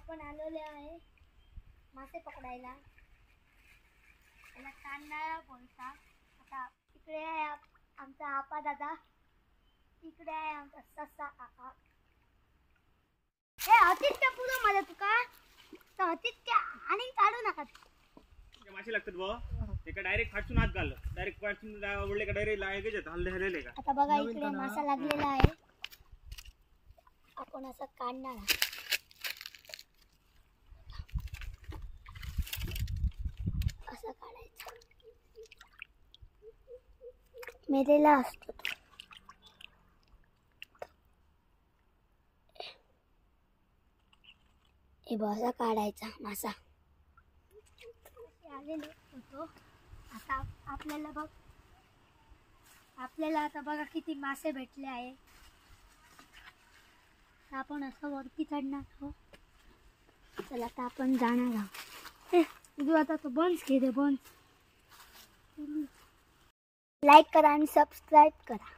आपण आलेले आहे मासे पकडायला. याला कांडाळा बोलतात. आता इकडे आहे आमचा आपा दादा, इकडे आहे आमचा ससा काका. हे अतिथ्य पुरो मला तुका तर अतिथ्य आणि काढू नका. मासे लागतात बुवा. एका डायरेक्ट फाटून हात घाल. डायरेक्ट फाटून ओढले का डायरेक्ट लागेच हल्ले का. आता बघा इकडे मासा लागलेला आहे. आपण असं काढणार असं काढायचं. मेलेला असतो तो. हे बघ असा काढायचा मासा. आलेले होतो. आता आपल्याला आता बघा किती मासे भेटले आहे. आपण असं वरती चढणार आहोत. चला आता आपण जाणार आहोत. आता तो बंस घे दे बंस. लाईक करा आणि सबस्क्राईब करा.